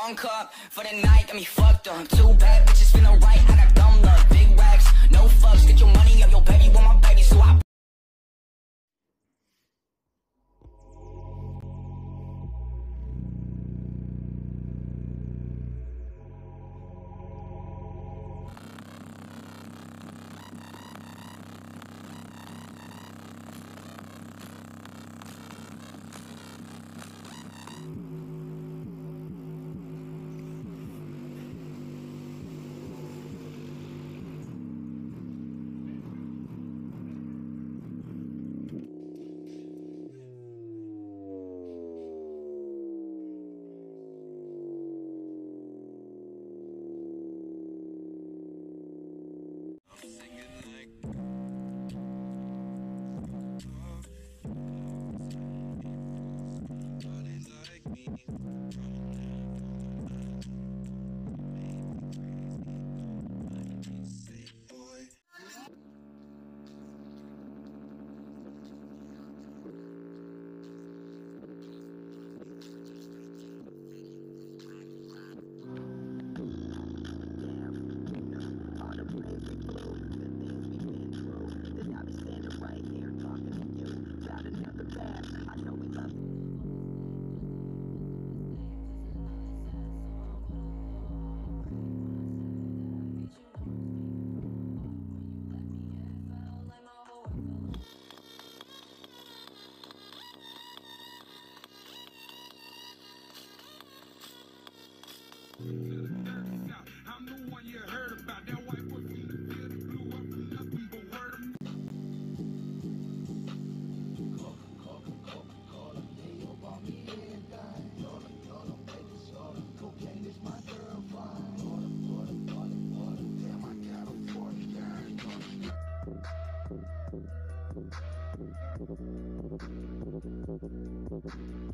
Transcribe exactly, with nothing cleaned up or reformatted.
One cup for the night, got me fucked up. Two bad bitches feeling right, I got dumb luck. Big racks, no fucks, get your money up, your baby want my baby, so I I'm the one you heard about. That white boy from the field that blew up from nothing but word of Coca-Cola, they all bought me everything. Yola, yola, baby soda. Cocaine is my girl fine. Water, water, water, water. Damn, I got a forty down.